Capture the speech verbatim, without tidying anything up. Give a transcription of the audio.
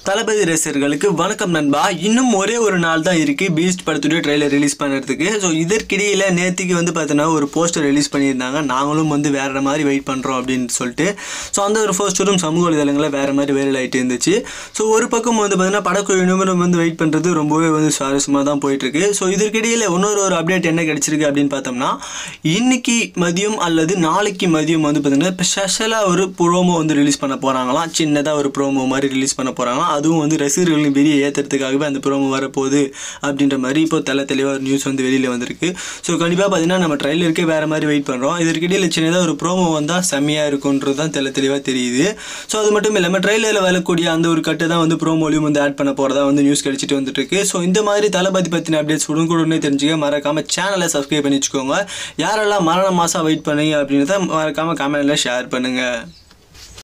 தளபதி ரசிகர்களுக்கு வணக்கம் நண்பா. இன்னும் ஒரே ஒரு நாள் தான் இருக்குது பீஸ்ட் படத்துடைய ட்ரெய்லர் ரிலீஸ் பண்ணுறதுக்கு. ஸோ இதற்கிடையில் நேற்றுக்கு வந்து பார்த்தீங்கன்னா ஒரு போஸ்டர் ரிலீஸ் பண்ணியிருந்தாங்க. நாங்களும் வந்து வேறு மாதிரி வெயிட் பண்ணுறோம் அப்படின்னு சொல்லிட்டு. ஸோ அந்த ஒரு போஸ்டரும் சமூக வலைதளங்களில் வேறு மாதிரி வைரல் ஆகிட்டு இருந்துச்சு. ஸோ ஒரு பக்கம் வந்து பார்த்தீங்கன்னா படக்குழு நிபுணர் வந்து வெயிட் பண்ணுறது ரொம்பவே வந்து சுவாரஸ்யமாக தான் போயிட்டுருக்கு. ஸோ இதற்கிடையில் இன்னொரு ஒரு அப்டேட் என்ன கிடச்சிருக்கு அப்படின்னு பார்த்தோம்னா, இன்னைக்கு மதியம் அல்லது நாளைக்கு மதியம் வந்து பார்த்தீங்கன்னா இப்போ ஸ்பெஷலாக ஒரு ப்ரோமோ வந்து ரிலீஸ் பண்ண போகிறாங்களாம். சின்னதாக ஒரு ப்ரோமோ மாதிரி ரிலீஸ் பண்ண போகிறாங்களாம். அதுவும் வந்து ரசிகர்களின் வெளியே ஏற்றுறதுக்காகவே அந்த ப்ரோமோ வரப்போகுது அப்படின்ற மாதிரி இப்போ தெல தெளிவாக நியூஸ் வந்து வெளியில் வந்திருக்கு. ஸோ கண்டிப்பாக பார்த்தீங்கன்னா நம்ம ட்ரெய்லருக்கே வேறு மாதிரி வெயிட் பண்ணுறோம். இதற்கிடையில் சின்னதாக ஒரு ப்ரோமோ வந்தால் செம்மையாக இருக்குன்றது தான் தெல தெளிவாக தெரியுது. ஸோ அது மட்டும் இல்லாமல் ட்ரெய்லரில் வரக்கூடிய அந்த ஒரு கட்டை தான் வந்து ப்ரோமோலையும் வந்து ஆட் பண்ண போகிறதா வந்து நியூஸ் கிடைச்சிட்டு வந்துட்டுருக்கு. ஸோ இந்த மாதிரி தளபதி பற்றின அப்டேட்ஸ் உடனுக்குடனே தெரிஞ்சுக்க மறக்காமல் சேனலை சப்ஸ்கிரைப் பண்ணி வச்சுக்கோங்க. யாரெல்லாம் மரண மாதம் வெயிட் பண்ணுங்க அப்படின்றத மறக்காமல் கமெண்ட்டில் ஷேர் பண்ணுங்கள்.